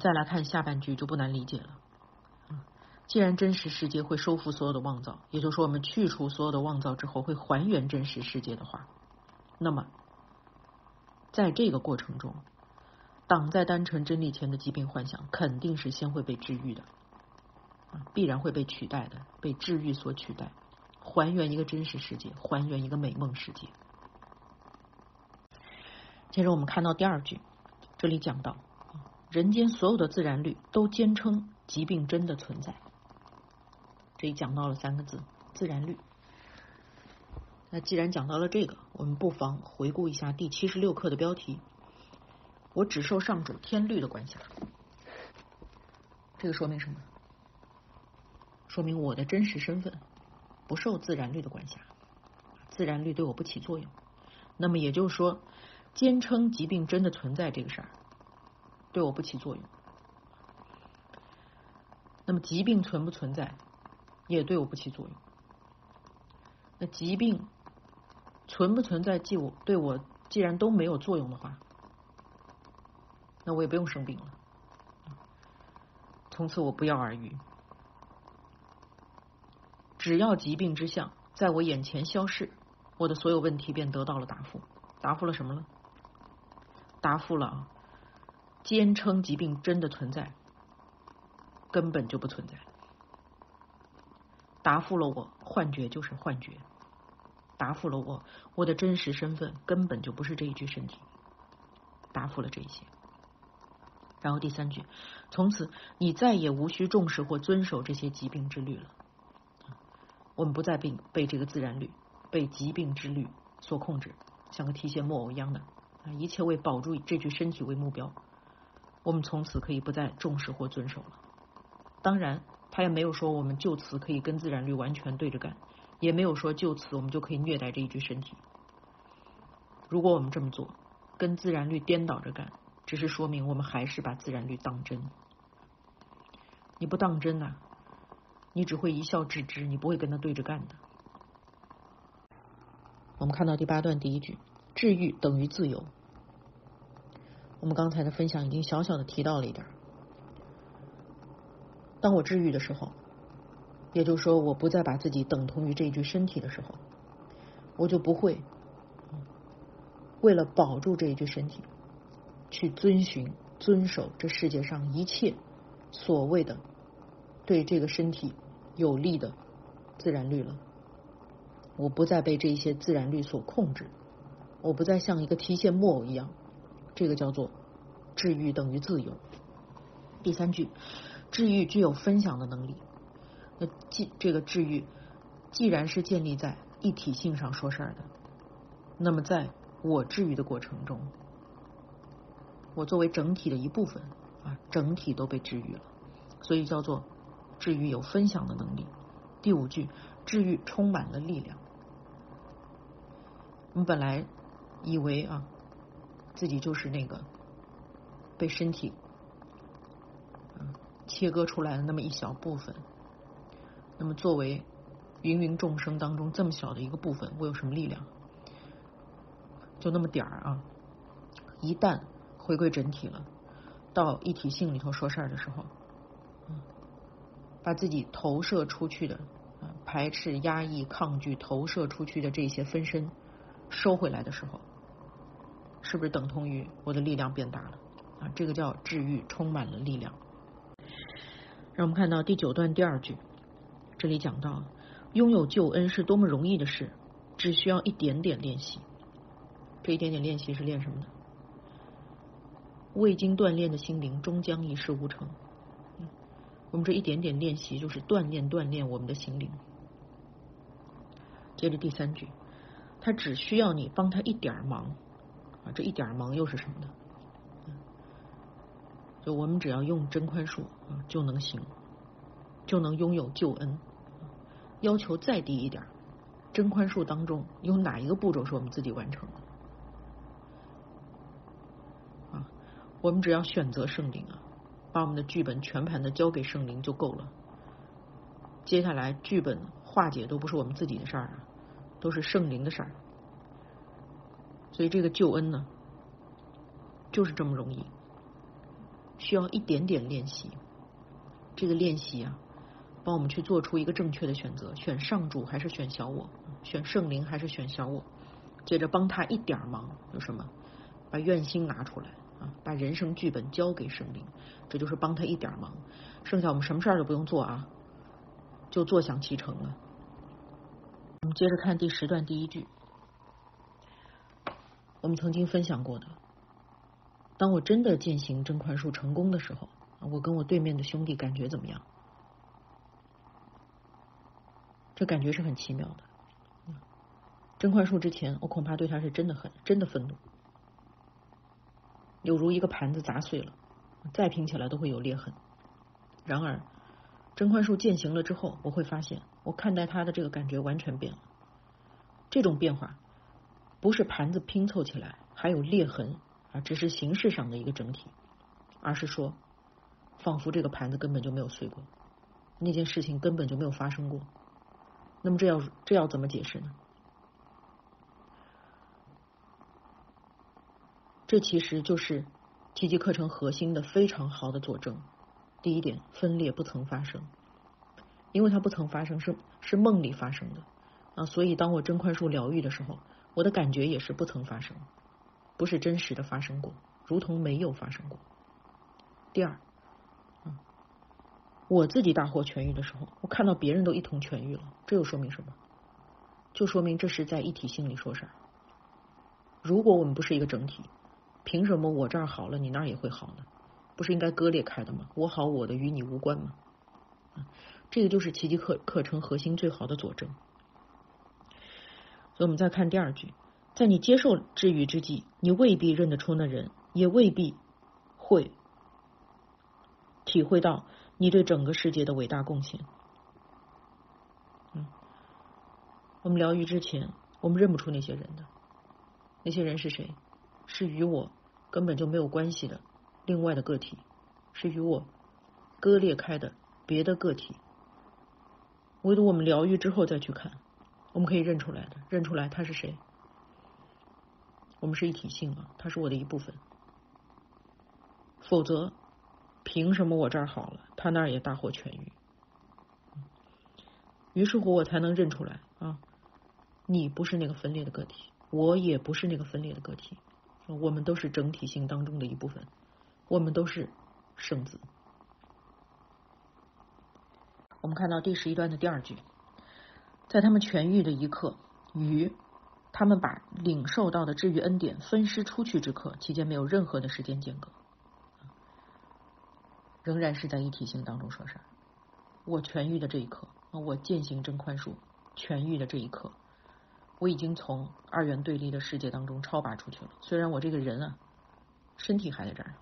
再来看下半句就不难理解了。既然真实世界会收复所有的妄造，也就是说我们去除所有的妄造之后会还原真实世界的话，那么在这个过程中，挡在单纯真理前的疾病幻想肯定是先会被治愈的，必然会被取代的，被治愈所取代，还原一个真实世界，还原一个美梦世界。接着我们看到第二句，这里讲到人间所有的自然律都坚称疾病真的存在，这里讲到了3个字，自然律。那既然讲到了这个，我们不妨回顾一下第76课的标题，我只受上主天律的管辖。这个说明什么？说明我的真实身份不受自然律的管辖，自然律对我不起作用。那么也就是说，坚称疾病真的存在这个事儿对我不起作用。那么疾病存不存在也对我不起作用。那疾病存不存在对我既然都没有作用的话，那我也不用生病了，从此我不药而愈。只要疾病之相在我眼前消逝，我的所有问题便得到了答复。答复了什么呢？答复了坚称疾病真的存在根本就不存在，答复了我幻觉就是幻觉，答复了我的真实身份根本就不是这一具身体，答复了这些。然后第3句，从此你再也无需重视或遵守这些疾病之律了。我们不再被这个自然律，被疾病之律所控制，像个提线木偶一样的，一切为保住这具身体为目标。我们从此可以不再重视或遵守了。当然他也没有说我们就此可以跟自然律完全对着干，也没有说就此我们就可以虐待这一具身体。如果我们这么做，跟自然律颠倒着干，只是说明我们还是把自然律当真。你不当真啊，你只会一笑置之，你不会跟他对着干的。我们看到第8段第1句，治愈等于自由。我们刚才的分享已经小小的提到了一点，当我治愈的时候，也就是说我不再把自己等同于这一具身体的时候，我就不会为了保住这一具身体去遵守这世界上一切所谓的对这个身体有利的自然律了。我不再被这些自然律所控制，我不再像一个提线木偶一样，这个叫做治愈等于自由。第3句，治愈具有分享的能力。那这个治愈既然是建立在一体性上说事儿的，那么在我治愈的过程中，我作为整体的一部分整体都被治愈了，所以叫做治愈有分享的能力。第5句，治愈充满了力量。我们本来以为自己就是那个被身体切割出来的那么一小部分，那么作为芸芸众生当中这么小的一个部分，我有什么力量？就那么点儿一旦回归整体了，到一体性里头说事儿的时候，把自己投射出去的排斥、压抑、抗拒投射出去的这些分身收回来的时候，是不是等同于我的力量变大了这个叫治愈充满了力量。让我们看到第9段第2句，这里讲到拥有救恩是多么容易的事，只需要一点点练习。这一点点练习是练什么呢？未经锻炼的心灵终将一事无成。我们这一点点练习就是锻炼我们的心灵。接着第3句，他只需要你帮他一点忙这一点忙又是什么呢？就我们只要用真宽恕就能行，就能拥有救恩。要求再低一点，真宽恕当中有哪一个步骤是我们自己完成的？我们只要选择圣灵把我们的剧本全盘的交给圣灵就够了。接下来剧本化解都不是我们自己的事儿都是圣灵的事儿。所以这个救恩呢，就是这么容易， 需要一点点练习。这个练习啊，帮我们去做出一个正确的选择，选上主还是选小我，选圣灵还是选小我。接着帮他一点忙，有什么？把愿心拿出来啊，把人生剧本交给圣灵，这就是帮他一点忙。剩下我们什么事儿都不用做啊，就坐享其成了。我们接着看第10段第1句，我们曾经分享过的，当我真的践行真宽恕成功的时候，我跟我对面的兄弟感觉怎么样？这感觉是很奇妙的。真宽恕之前，我恐怕对他是真的恨，真的愤怒，有如一个盘子砸碎了，再拼起来都会有裂痕。然而真宽恕践行了之后，我会发现我看待他的这个感觉完全变了。这种变化不是盘子拼凑起来还有裂痕只是形式上的一个整体，而是说仿佛这个盘子根本就没有碎过，那件事情根本就没有发生过。那么这要怎么解释呢？这其实就是奇迹课程核心的非常好的佐证。第一点，分裂不曾发生，因为它不曾发生，是梦里发生的所以当我真宽恕疗愈的时候，我的感觉也是不曾发生，不是真实的发生过，如同没有发生过。第二，我自己大获痊愈的时候，我看到别人都一同痊愈了，这又说明什么？就说明这是在一体性里说事儿。如果我们不是一个整体，凭什么我这儿好了，你那儿也会好呢？不是应该割裂开的吗？我好我的与你无关吗？这个就是奇迹课程核心最好的佐证。所以我们再看第2句，在你接受治愈之际，你未必认得出那人，也未必会体会到你对整个世界的伟大贡献。我们疗愈之前，我们认不出那些人的。那些人是谁？是与我根本就没有关系的另外的个体，是与我割裂开的别的个体。唯独我们疗愈之后再去看，我们可以认出来的，认出来他是谁。我们是一体性他是我的一部分。否则凭什么我这儿好了，他那儿也大获痊愈？于是乎我才能认出来你不是那个分裂的个体，我也不是那个分裂的个体，我们都是整体性当中的一部分，我们都是圣子。我们看到第11段的第2句，在他们痊愈的一刻，与他们把领受到的治愈恩典分施出去之刻，期间没有任何的时间间隔，仍然是在一体性当中说事儿。我痊愈的这一刻，我践行真宽恕痊愈的这一刻，我已经从二元对立的世界当中超拔出去了。虽然我这个人身体还在这儿。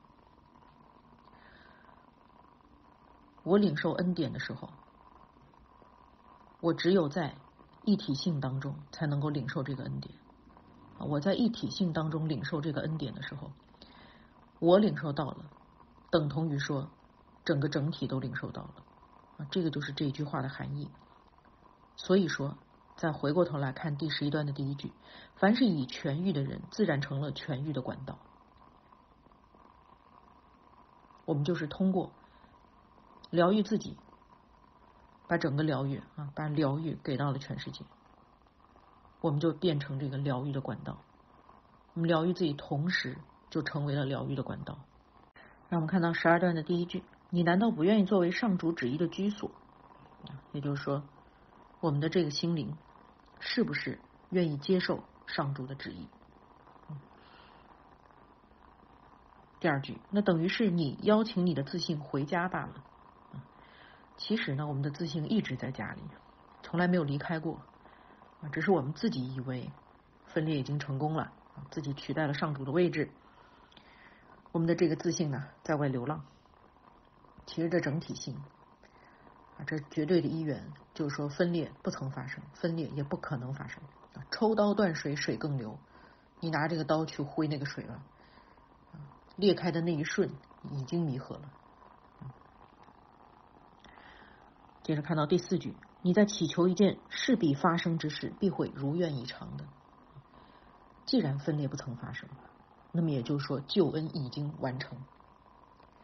我领受恩典的时候，我只有在一体性当中才能够领受这个恩典。我在一体性当中领受这个恩典的时候，我领受到了，等同于说整个整体都领受到了这个就是这句话的含义。所以说再回过头来看第11段的第1句，凡是已痊愈的人，自然成了痊愈的管道。我们就是通过疗愈自己，把整个疗愈把疗愈给到了全世界，我们就变成这个疗愈的管道。我们疗愈自己，同时就成为了疗愈的管道。让我们看到12段的第1句，你难道不愿意作为上主旨意的居所？也就是说，我们的这个心灵是不是愿意接受上主的旨意？第2句，那等于是你邀请你的自信回家罢了。其实呢，我们的自信一直在家里，从来没有离开过只是我们自己以为分裂已经成功了，自己取代了上主的位置，我们的这个自信呢在外流浪。其实这整体性这绝对的一元就是说分裂不曾发生，分裂也不可能发生抽刀断水，水更流。你拿这个刀去挥那个水了，裂开的那一瞬已经弥合了。接着看到第4句，你在祈求一件势必发生之事，必会如愿以偿的。既然分裂不曾发生，那么也就是说救恩已经完成。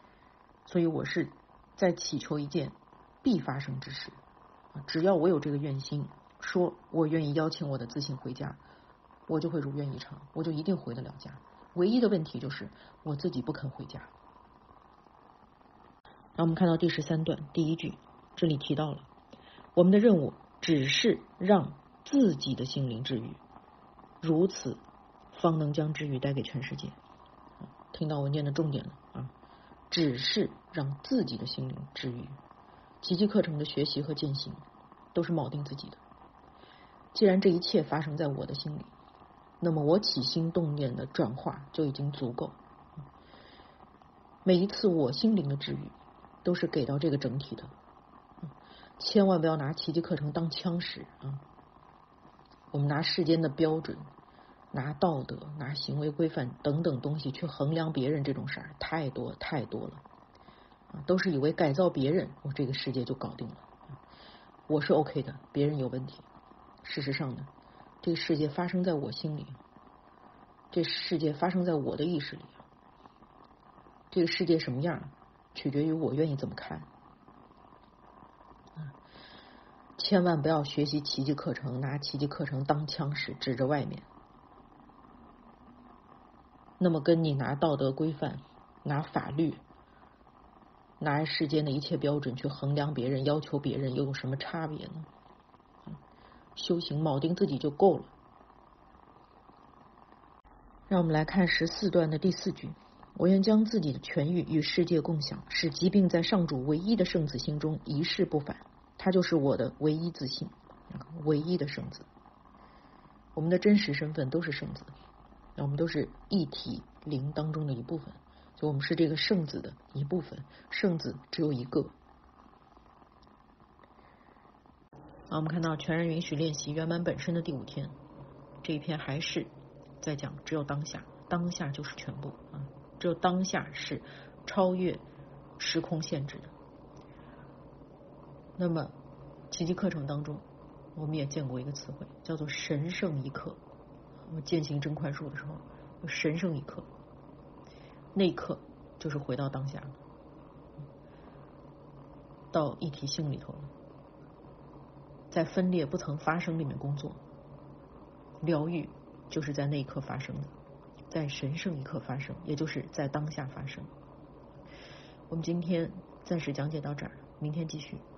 所以我是在祈求一件必发生之事。只要我有这个愿心，说我愿意邀请我的自信回家，我就会如愿以偿，我就一定回得了家。唯一的问题就是我自己不肯回家。然后我们看到第13段第1句，这里提到了我们的任务只是让自己的心灵治愈，如此方能将治愈带给全世界。听到文件的重点了啊，只是让自己的心灵治愈。奇迹课程的学习和践行都是铆定自己的。既然这一切发生在我的心里，那么我起心动念的转化就已经足够。每一次我心灵的治愈都是给到这个整体的，千万不要拿奇迹课程当枪使啊！我们拿世间的标准、拿道德、拿行为规范等等东西去衡量别人，这种事儿太多太多了啊！都是以为改造别人，我这个世界就搞定了。我是 OK 的，别人有问题。事实上呢，这个世界发生在我心里，这世界发生在我的意识里。这个世界什么样，取决于我愿意怎么看。千万不要学习奇迹课程，拿奇迹课程当枪使，指着外面。那么跟你拿道德规范、拿法律、拿世间的一切标准去衡量别人、要求别人，又有什么差别呢？修行铆定自己就够了。让我们来看14段的第4句，我愿将自己的痊愈与世界共享，使疾病在上主唯一的圣子心中一世不返，他就是我的唯一自信，唯一的圣子。我们的真实身份都是圣子，我们都是一体灵当中的一部分，所以我们是这个圣子的一部分，圣子只有一个。我们看到全然允许练习圆满本身的第5天，这一篇还是在讲只有当下，当下就是全部啊，只有当下是超越时空限制的。那么奇迹课程当中我们也见过一个词汇，叫做神圣一刻。我践行真宽恕的时候有神圣一刻，那一刻就是回到当下，到一体性里头了，在分裂不曾发生里面工作。疗愈就是在那一刻发生的，在神圣一刻发生，也就是在当下发生。我们今天暂时讲解到这儿，明天继续。